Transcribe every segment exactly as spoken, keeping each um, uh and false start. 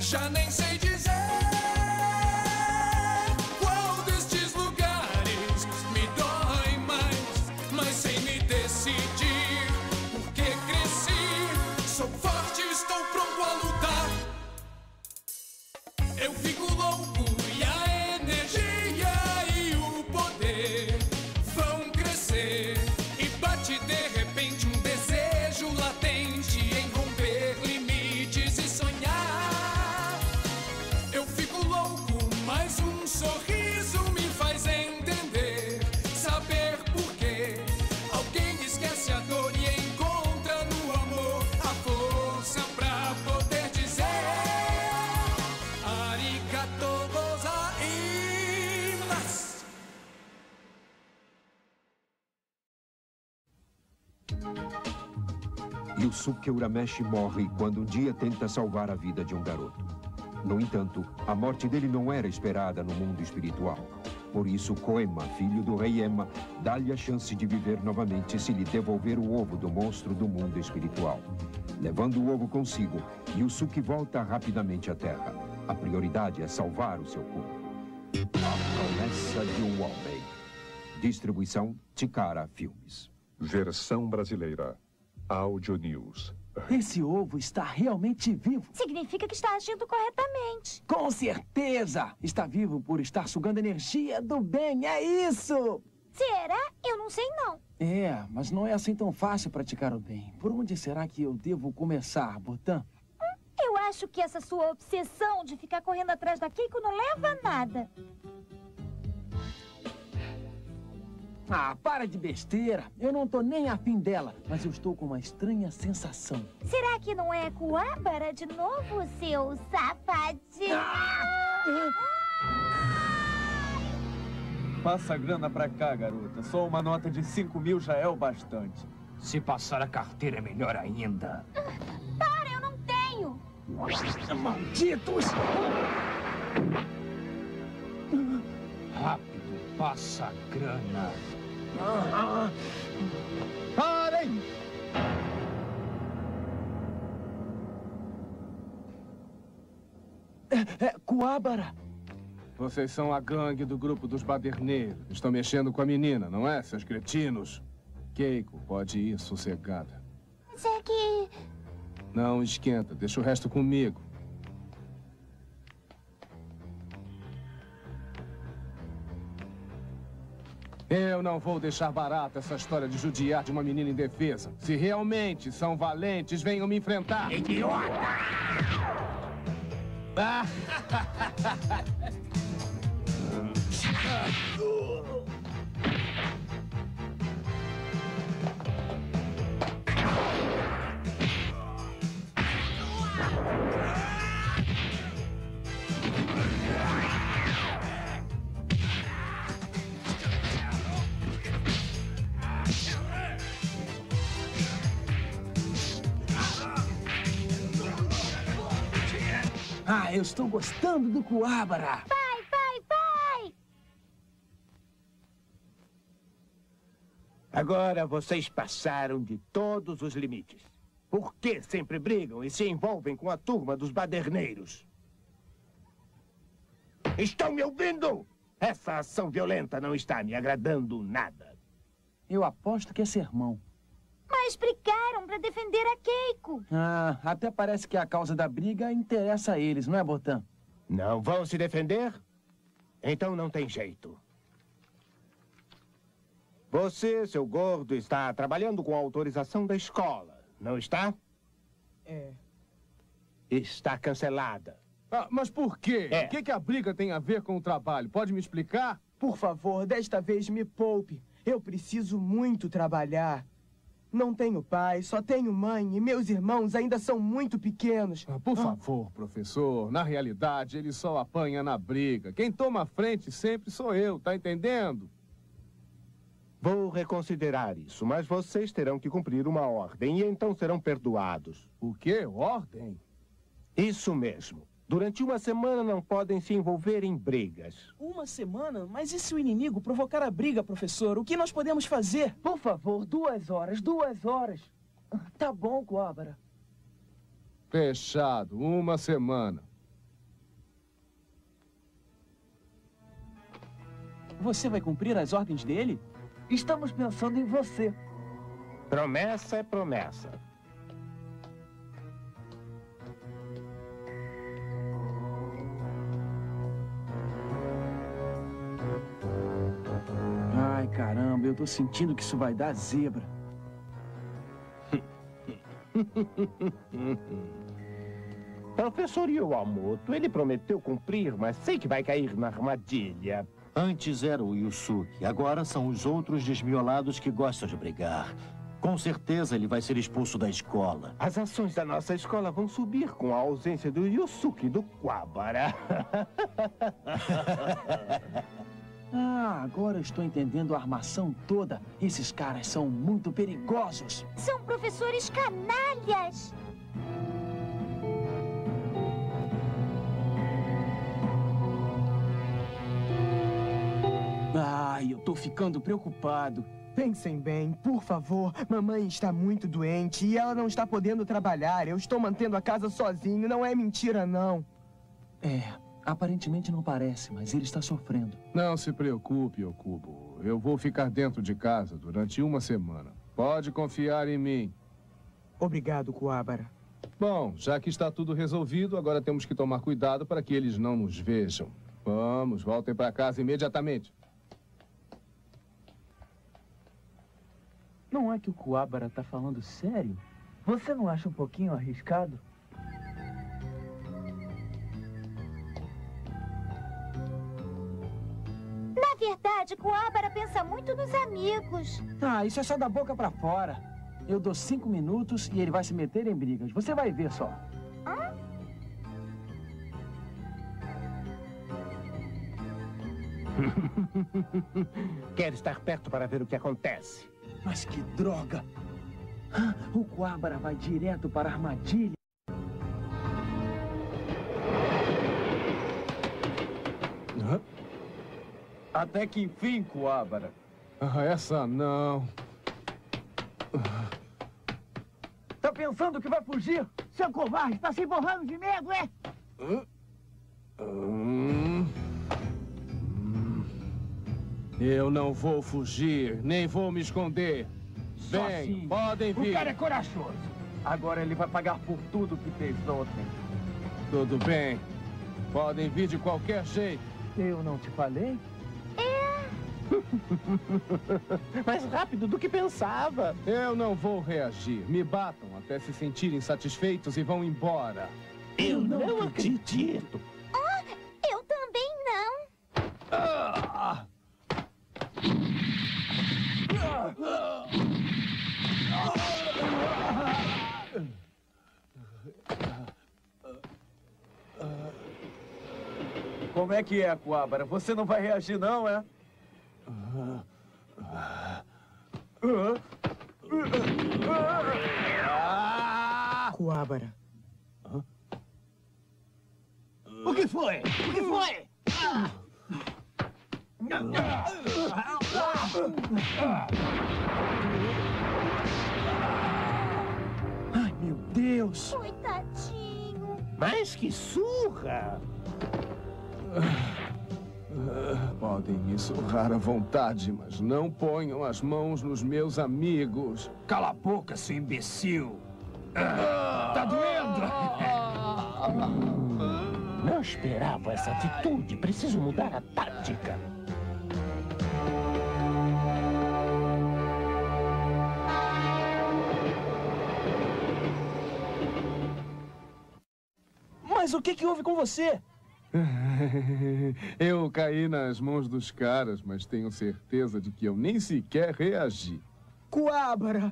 Já nem sei dizer qual destes lugares me dói mais, mas sem me decidir, porque cresci, sou forte, estou pronto a lutar. Eu fico louco e a energia e o poder vão crescer, e bate de repente um desejo latente em romper limites e sonhar. Eu fico louco, mas um sorriso me faz entender, saber por quê. Alguém esquece a dor e encontra no amor a força pra poder dizer arigato gozaimasu. Yusuke Urameshi morre quando um dia tenta salvar a vida de um garoto. No entanto, a morte dele não era esperada no mundo espiritual. Por isso, Koema, filho do rei Ema, dá-lhe a chance de viver novamente se lhe devolver o ovo do monstro do mundo espiritual. Levando o ovo consigo, Yusuke volta rapidamente à Terra. A prioridade é salvar o seu corpo. A promessa de um homem. Distribuição Tikara Filmes. Versão brasileira. Audio News. Esse ovo está realmente vivo. Significa que está agindo corretamente. Com certeza! Está vivo por estar sugando energia do bem, é isso! Será? Eu não sei não. É, mas não é assim tão fácil praticar o bem. Por onde será que eu devo começar, Botan? Hum, eu acho que essa sua obsessão de ficar correndo atrás da Keiko não leva a nada. Ah, para de besteira. Eu não tô nem afim dela, mas eu estou com uma estranha sensação. Será que não é Kuwabara de novo, seu safadinho? Ah! Passa a grana pra cá, garota. Só uma nota de cinco mil já é o bastante. Se passar a carteira é melhor ainda. Para, eu não tenho. Malditos! Rápido, passa a grana. Ah, parem! É, é Kuwabara. Vocês são a gangue do grupo dos baderneiros. Estão mexendo com a menina, não é, seus cretinos? Keiko, pode ir sossegada. Mas é que... Não esquenta, deixa o resto comigo. Eu não vou deixar barata essa história de judiar de uma menina indefesa. Se realmente são valentes, venham me enfrentar. Idiota! Ah! Ah, eu estou gostando do Kuwabara. Pai, pai, pai! Agora vocês passaram de todos os limites. Por que sempre brigam e se envolvem com a turma dos baderneiros? Estão me ouvindo? Essa ação violenta não está me agradando nada. Eu aposto que é sermão. Mas brigaram para defender a Keiko. Ah, até parece que a causa da briga interessa a eles, não é, Botan? Não vão se defender? Então não tem jeito. Você, seu gordo, está trabalhando com a autorização da escola, não está? É. Está cancelada. Ah, mas por quê? É. O que, que a briga tem a ver com o trabalho? Pode me explicar? Por favor, desta vez me poupe. Eu preciso muito trabalhar. Não tenho pai, só tenho mãe e meus irmãos ainda são muito pequenos. Ah, por Ah. favor, professor. Na realidade, ele só apanha na briga. Quem toma a frente sempre sou eu, tá entendendo? Vou reconsiderar isso, mas vocês terão que cumprir uma ordem e então serão perdoados. O quê? Ordem? Isso mesmo. Durante uma semana não podem se envolver em brigas. Uma semana? Mas e se o inimigo provocar a briga, professor? O que nós podemos fazer? Por favor, duas horas, duas horas. Tá bom, Kuwabara. Fechado. Uma semana. Você vai cumprir as ordens dele? Estamos pensando em você. Promessa é promessa. Ai, caramba, eu tô sentindo que isso vai dar zebra. Professor Iwamoto, ele prometeu cumprir, mas sei que vai cair na armadilha. Antes era o Yusuke, agora são os outros desmiolados que gostam de brigar. Com certeza ele vai ser expulso da escola. As ações da nossa escola vão subir com a ausência do Yusuke e do Kuwabara. Ah, agora eu estou entendendo a armação toda. Esses caras são muito perigosos. São professores canalhas. Ai, eu tô ficando preocupado. Pensem bem, por favor. Mamãe está muito doente e ela não está podendo trabalhar. Eu estou mantendo a casa sozinho. Não é mentira, não. É, aparentemente não parece, mas ele está sofrendo. Não se preocupe, Okubo. Eu vou ficar dentro de casa durante uma semana. Pode confiar em mim. Obrigado, Kuwabara. Bom, já que está tudo resolvido, agora temos que tomar cuidado para que eles não nos vejam. Vamos, voltem para casa imediatamente. Não é que o Kuwabara tá falando sério? Você não acha um pouquinho arriscado? Na verdade, Kuwabara pensa muito nos amigos. Ah, isso é só da boca pra fora. Eu dou cinco minutos e ele vai se meter em brigas. Você vai ver só. Hã? Quero estar perto para ver o que acontece. Mas que droga! Ah, o Kuwabara vai direto para a armadilha. Hã? Até que enfim, Kuwabara. Ah, essa não. Tá pensando que vai fugir? Seu covarde, tá se borrando de medo, é? Hum. Hum. Eu não vou fugir, nem vou me esconder. Só Bem, assim. podem vir. O cara é corajoso. Agora ele vai pagar por tudo que fez ontem. Tudo bem. Podem vir de qualquer jeito. Eu não te falei? Mais rápido do que pensava. Eu não vou reagir. Me batam até se sentirem satisfeitos e vão embora. Eu não, não acredito. Ah, eu também não. Ah! Como é que é, Kuwabara? Você não vai reagir, não, é? Kuwabara. O que foi? O que foi? Ai, meu Deus! Coitadinho. Mas que surra! Podem me surrar à vontade, mas não ponham as mãos nos meus amigos. Cala a boca, seu imbecil! Ah, tá doendo? Não esperava essa atitude. Preciso mudar a tática. Mas o que que houve com você? Eu caí nas mãos dos caras, mas tenho certeza de que eu nem sequer reagi. Kuwabara!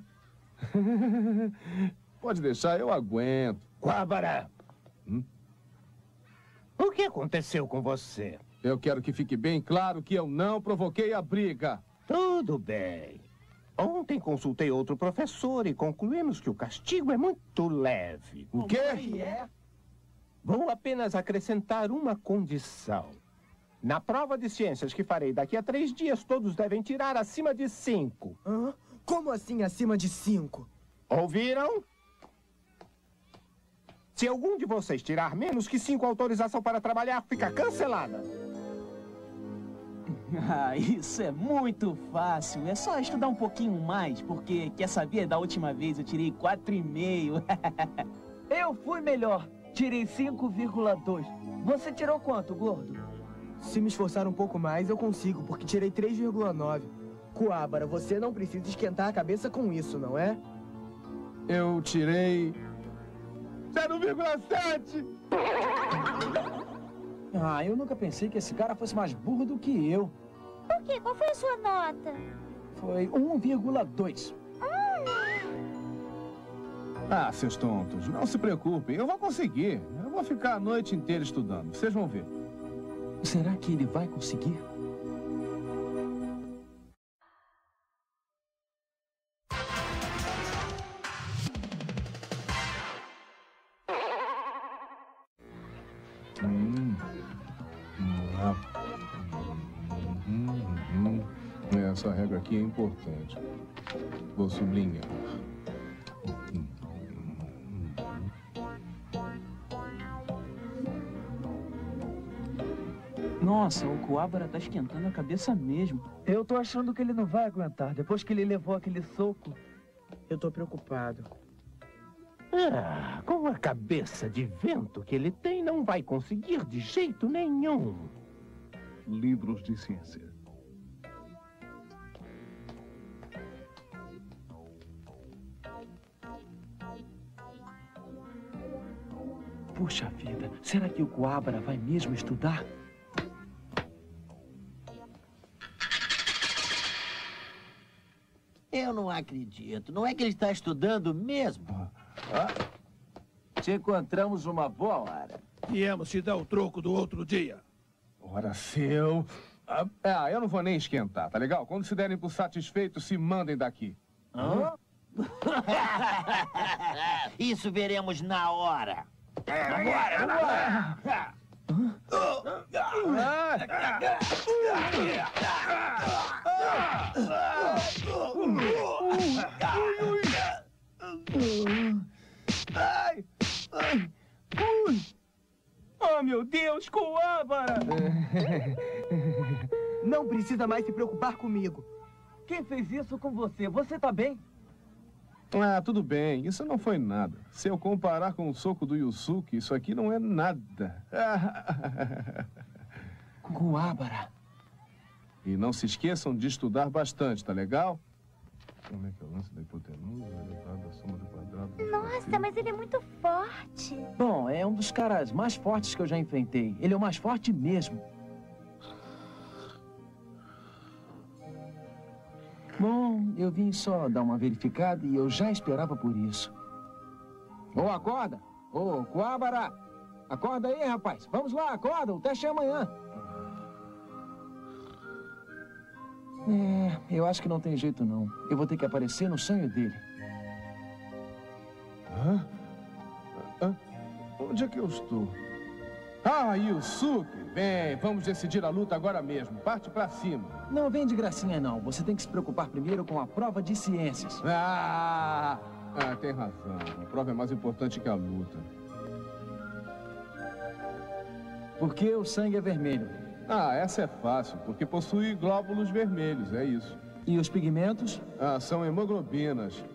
Pode deixar, eu aguento. Kuwabara! Hum? O que aconteceu com você? Eu quero que fique bem claro que eu não provoquei a briga. Tudo bem. Ontem consultei outro professor e concluímos que o castigo é muito leve. O quê? É? Vou apenas acrescentar uma condição. Na prova de ciências que farei daqui a três dias, todos devem tirar acima de cinco. Hã? Como assim acima de cinco? Ouviram? Se algum de vocês tirar menos que cinco, a autorização para trabalhar fica cancelada. Ah, isso é muito fácil. É só estudar um pouquinho mais, porque, quer saber, da última vez eu tirei quatro e meio. Eu fui melhor. Tirei cinco vírgula dois. Você tirou quanto, gordo? Se me esforçar um pouco mais, eu consigo, porque tirei três vírgula nove. Coabara, você não precisa esquentar a cabeça com isso, não é? Eu tirei... zero vírgula sete! Ah, eu nunca pensei que esse cara fosse mais burro do que eu. Por quê? Qual foi a sua nota? Foi um vírgula dois. Ah, seus tontos, não se preocupem, eu vou conseguir. Eu vou ficar a noite inteira estudando, vocês vão ver. Será que ele vai conseguir? Hum. Ah. Hum, hum. Essa regra aqui é importante. Vou sublinhar. Nossa, o Coabara tá esquentando a cabeça mesmo. Eu tô achando que ele não vai aguentar, depois que ele levou aquele soco. Eu tô preocupado. Ah, com a cabeça de vento que ele tem, não vai conseguir de jeito nenhum. Livros de ciência. Puxa vida, será que o Coabara vai mesmo estudar? Eu não acredito. Não é que ele está estudando mesmo? Ah, te encontramos uma boa hora. Viemos te dar o troco do outro dia. Ora, seu... Ah, ah, eu não vou nem esquentar, tá legal? Quando se derem por satisfeitos, se mandem daqui. Hã? Isso veremos na hora. Agora, agora! Ai! Ai! Ui! Oh, meu Deus, Coabara! Não precisa mais se preocupar comigo. Quem fez isso com você? Você tá bem? Ah, tudo bem. Isso não foi nada. Se eu comparar com o soco do Yusuke, isso aqui não é nada. Coabara. E não se esqueçam de estudar bastante, tá legal? Como é que é o lance da hipotenusa elevada à soma do quadrado? Nossa, mas ele é muito forte. Bom, é um dos caras mais fortes que eu já enfrentei. Ele é o mais forte mesmo. Bom, eu vim só dar uma verificada e eu já esperava por isso. Ô, oh, acorda! Ô, oh, Coabara! Acorda aí, rapaz! Vamos lá, acorda! O teste é amanhã! É, eu acho que não tem jeito, não. Eu vou ter que aparecer no sonho dele. Hã? Hã? Onde é que eu estou? Ah, Yusuke! Bem, vamos decidir a luta agora mesmo. Parte pra cima. Não vem de gracinha, não. Você tem que se preocupar primeiro com a prova de ciências. Ah! Ah, tem razão. A prova é mais importante que a luta. Por que o sangue é vermelho? Ah, essa é fácil, porque possui glóbulos vermelhos, é isso. E os pigmentos? Ah, são hemoglobinas.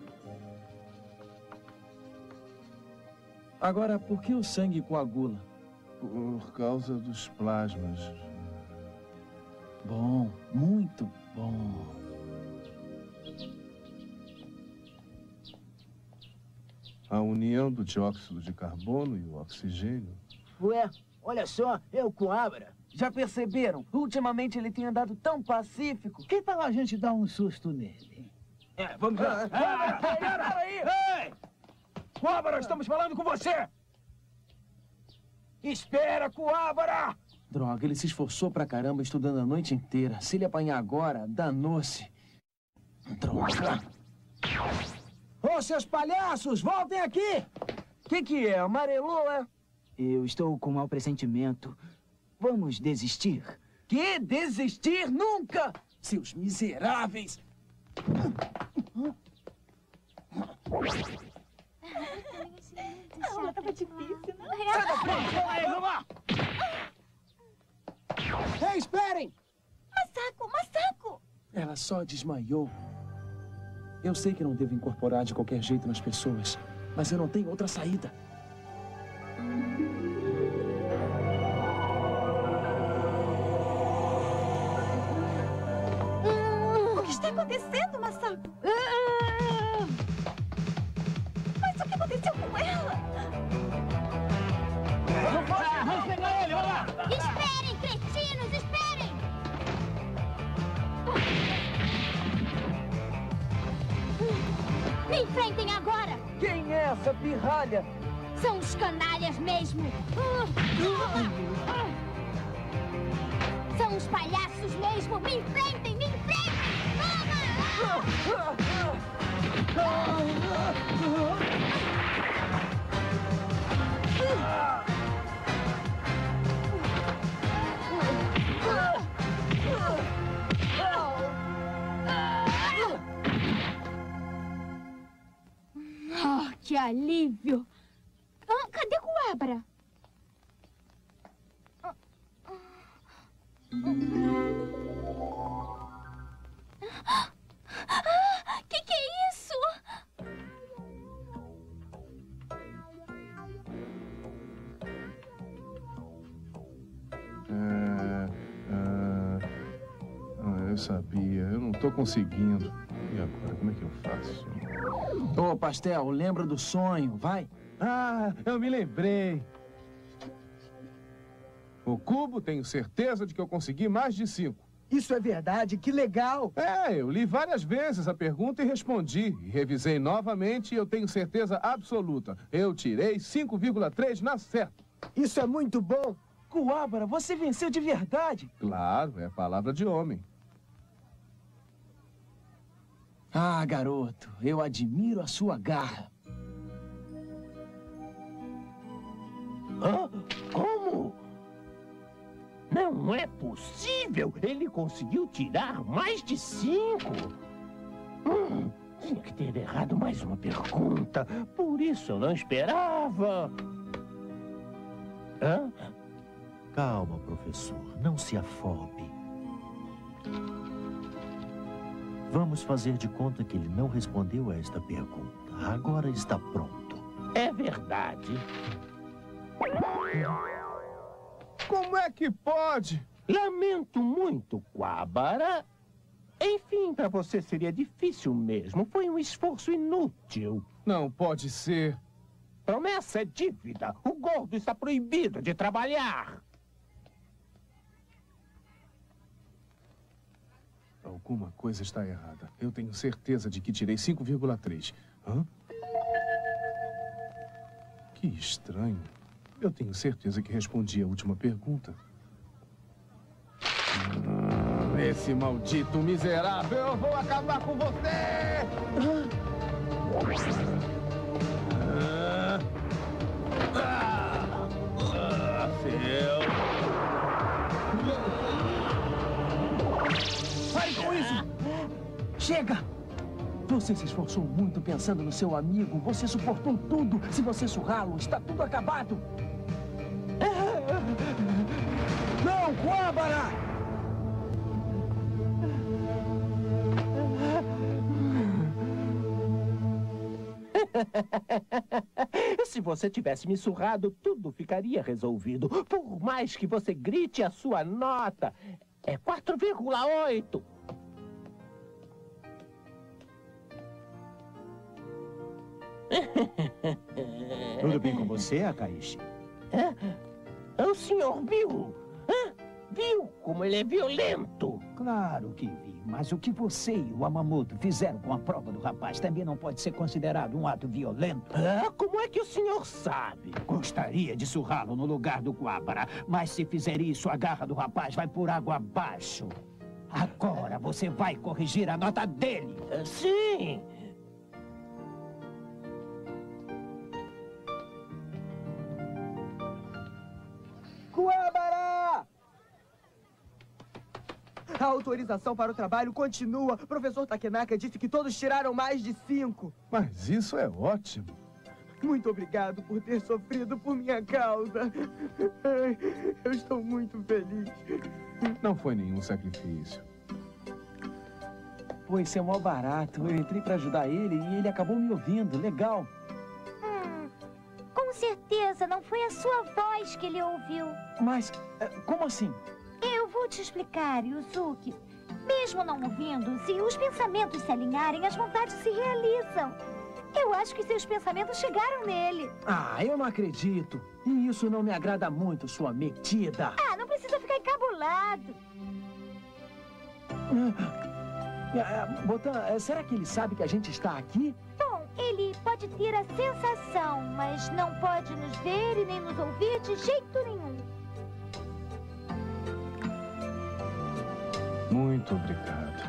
Agora, por que o sangue coagula? Por causa dos plasmas. Bom, muito bom. A união do dióxido de carbono e o oxigênio. Ué, olha só, é o Coabara. Já perceberam? Ultimamente ele tem andado tão pacífico. Que tal a gente dar um susto nele? É, vamos lá. Coabara, peraí! Ei! Coabara, estamos falando com você! Espera, Coabara! Droga, ele se esforçou pra caramba estudando a noite inteira. Se ele apanhar agora, danou-se. Droga! Ô, seus palhaços, voltem aqui! Que que é? Amarelou, é? Eu estou com um mau pressentimento. Vamos desistir? Que? Desistir? Nunca! Seus miseráveis! A aula tava difícil, não? Sai da frente! Vamos aí, vamos lá! Ei, esperem! Masako, Ela só desmaiou. Eu sei que não devo incorporar de qualquer jeito nas pessoas, mas eu não tenho outra saída. O que está acontecendo, Masako? Mas o que aconteceu com ela? Vamos pegar ele, olha lá! Esperem, cretinos, esperem! Me enfrentem agora! Quem é essa pirralha? São os canalhas mesmo! São os palhaços mesmo! Me enfrentem, me enfrentem! Toma! Oh, que alívio! Ah, cadê Kuwabara? Ah, que que é isso? É, é, ah, eu sabia. Eu não tô conseguindo. E agora, como é que eu faço? Ô, Pastel, lembra do sonho, vai. Ah, eu me lembrei. O cubo, tenho certeza de que eu consegui mais de cinco. Isso é verdade, que legal! É, eu li várias vezes a pergunta e respondi. E revisei novamente e eu tenho certeza absoluta. Eu tirei cinco vírgula três na certa. Isso é muito bom! Kuwabara, você venceu de verdade. Claro, é palavra de homem. Ah, garoto, eu admiro a sua garra. Hã? Como? Não é possível! Ele conseguiu tirar mais de cinco! Hum, tinha que ter errado mais uma pergunta. Por isso eu não esperava. Hã? Calma, professor. Não se afobe. Vamos fazer de conta que ele não respondeu a esta pergunta. Agora está pronto. É verdade. Como é que pode? Lamento muito, Kuwabara. Enfim, para você seria difícil mesmo. Foi um esforço inútil. Não pode ser. Promessa é dívida. O gordo está proibido de trabalhar. Alguma coisa está errada. Eu tenho certeza de que tirei cinco vírgula três. Hã? Que estranho. Eu tenho certeza que respondi a última pergunta. Ah, esse maldito miserável, eu vou acabar com você! Ah, ah, ah, seu... Pare com isso! Chega! Você se esforçou muito pensando no seu amigo. Você suportou tudo. Se você surrá-lo, está tudo acabado. Não, Kuwabara! Se você tivesse me surrado, tudo ficaria resolvido. Por mais que você grite a sua nota, é quatro vírgula oito. Tudo bem com você, Akaishi? É? O senhor viu? Hã? Viu como ele é violento? Claro que vi, mas o que você e o Yamamoto fizeram com a prova do rapaz também não pode ser considerado um ato violento. Ah, como é que o senhor sabe? Gostaria de surrá-lo no lugar do Kuwabara, mas se fizer isso, a garra do rapaz vai por água abaixo. Agora você vai corrigir a nota dele. Sim. Kuwabara! A autorização para o trabalho continua. O professor Takenaka disse que todos tiraram mais de cinco. Mas isso é ótimo. Muito obrigado por ter sofrido por minha causa. Eu estou muito feliz. Não foi nenhum sacrifício. Pô, isso é mó barato. Eu entrei pra ajudar ele e ele acabou me ouvindo. Legal. Hum, com certeza não foi a sua voz que ele ouviu. Mas, como assim? Eu vou te explicar, Yuzuki. Mesmo não ouvindo, se os pensamentos se alinharem, as vontades se realizam. Eu acho que seus pensamentos chegaram nele. Ah, eu não acredito. E isso não me agrada muito, sua metida. Ah, não precisa ficar encabulado. Ah, Botan, será que ele sabe que a gente está aqui? Bom, ele pode ter a sensação, mas não pode nos ver e nem nos ouvir de jeito nenhum. Muito obrigado.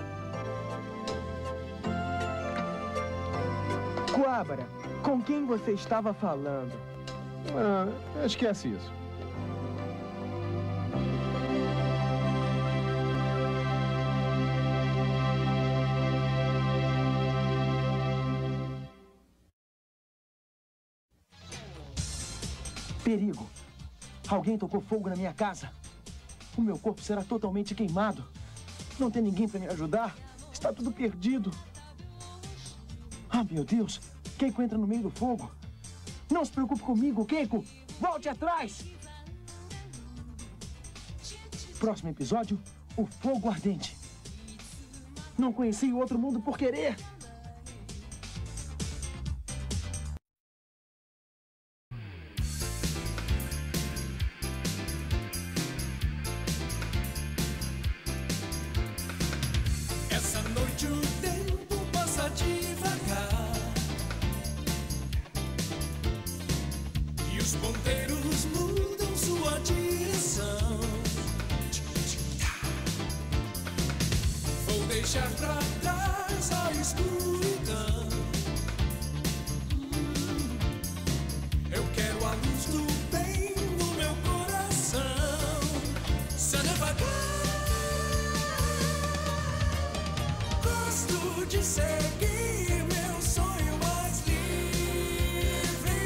Kuwabara, com quem você estava falando? Ah, esquece isso. Perigo! Alguém tocou fogo na minha casa. O meu corpo será totalmente queimado. Não tem ninguém para me ajudar. Está tudo perdido. Ah, meu Deus! Keiko entra no meio do fogo. Não se preocupe comigo, Keiko! Volte atrás! Próximo episódio, o fogo ardente. Não conheci o outro mundo por querer. Essa noite o tempo passa devagar e os ponteiros mudam sua direção. Vou deixar pra trás a escuridão. Eu quero a luz do bem no meu coração. Se devagar. Gosto de seguir meu sonho mais livre.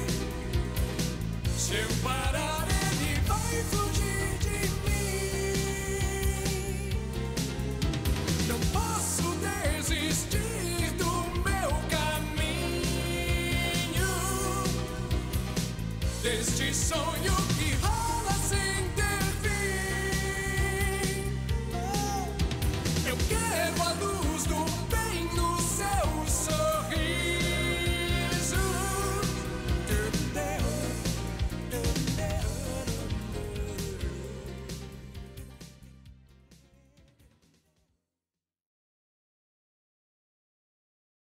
Se eu parar, ele vai fugir de mim. Não posso desistir do meu caminho, deste sonho.